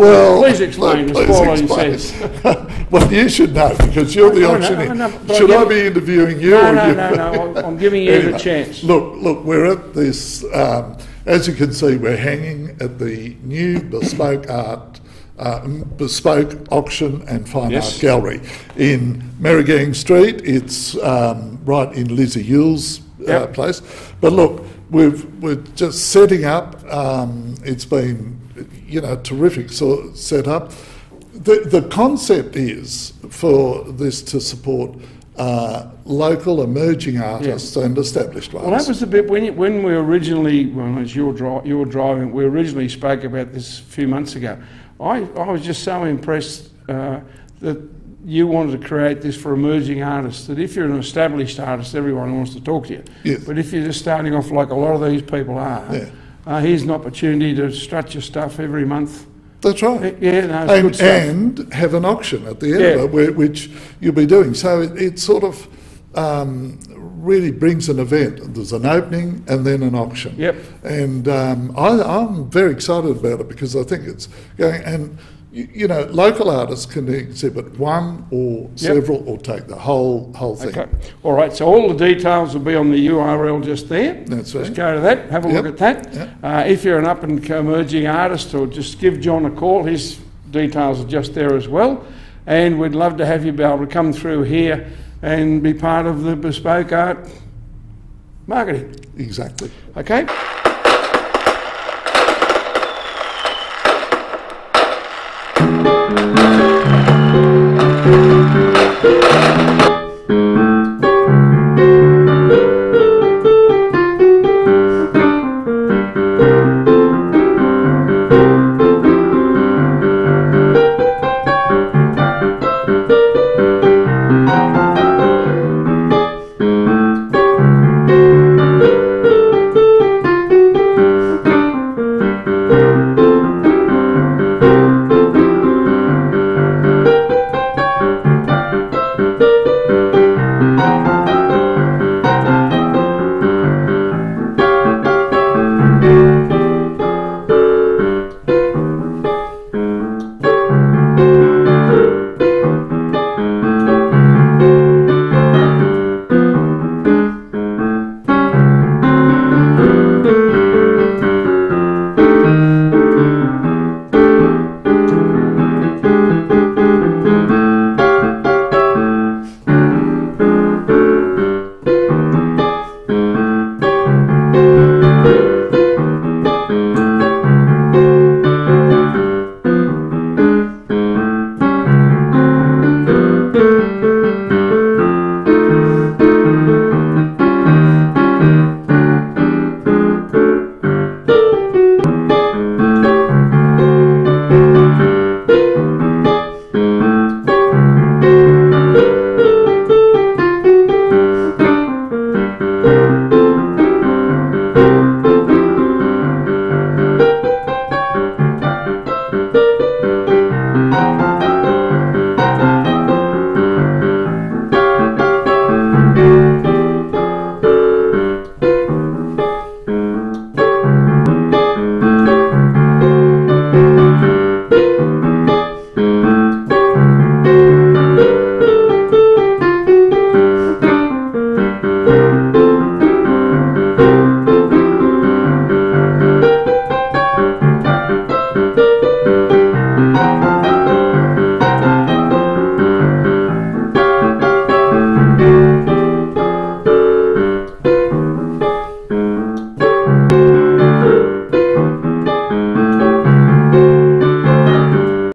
Well, please explain, as Pauline says. Well, you should know because you're the auctioneer. Should I be interviewing you? No. I'm giving you the chance. Look, we're at this. As you can see, we're hanging at the new bespoke auction and fine art gallery in Merrigang Street. It's right in Lizzie Yule's place. But look, we're just setting up. It's been, terrific set up. The concept is for this to support local emerging artists and established ones. Well, that was the bit when we originally, as you were driving, we originally spoke about this a few months ago. I was just so impressed that you wanted to create this for emerging artists, that if you're an established artist, everyone wants to talk to you. Yes. But if you're just starting off like a lot of these people are, here's an opportunity to strut your stuff every month. That's right. Yeah, no, it's good stuff. And have an auction at the end of it, which you'll be doing. So it sort of really brings an event. There's an opening and then an auction. Yep. And I'm very excited about it because I think it's going, and local artists can exhibit one or several or take the whole thing. Okay. All right, so all the details will be on the URL just there. That's right. Just go to that, have a look at that. Yep. If you're an up and emerging artist, or just give John a call, his details are just there as well. And we'd love to have you be able to come through here and be part of the bespoke art marketing. Exactly. Okay?